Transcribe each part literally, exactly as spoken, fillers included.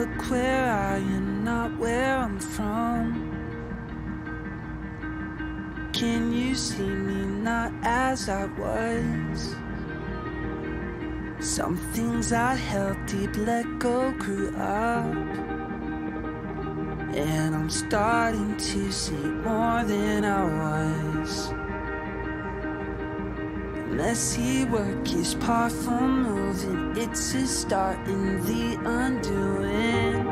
look where I am, not where I'm from. Can you see me not as I was? Some things I held deep, let go, grew up, and I'm starting to see more than I was. Messy work is part from moving, it's a start in the undoing.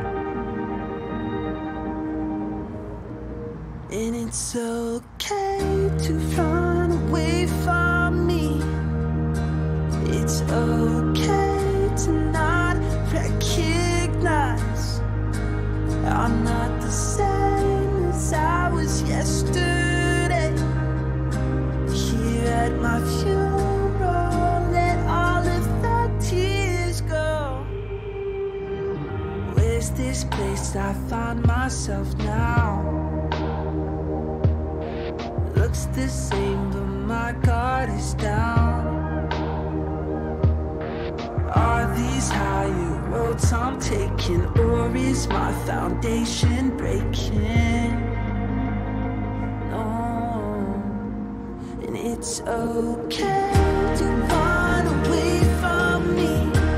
And it's okay to run away from me. It's okay to not recognize I'm not the same as I was yesterday. Here at my funeral, let all of the tears go. Where's this place I find myself now? Looks the same, but my guard is down. Are these higher roads I'm taking, or is my foundation breaking? No, and it's okay to run away from me.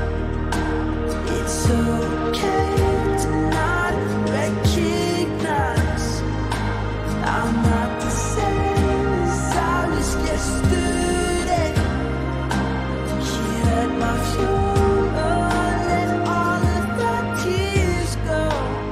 It's okay to not recognize I'm not the same as I was yesterday. Here at my funeral, let all of the tears go.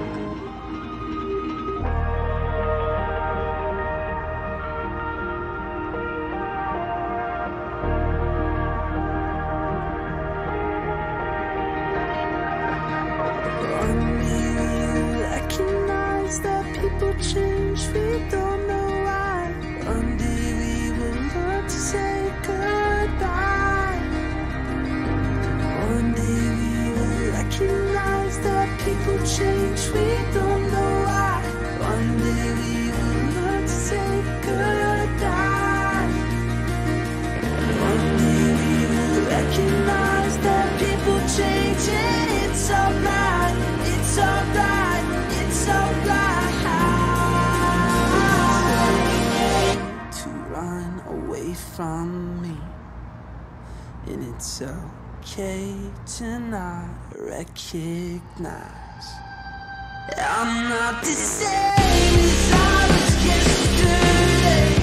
Only you recognize that people change, we don't know why. One day we will learn to say goodbye. One day we will recognize that people change, we don't know why. One day we will learn to say goodbye. One day we will recognize that people change, and it's alright, it's alright, it's alright. To run away from me, and it's okay to not recognize I'm not the same as I was yesterday.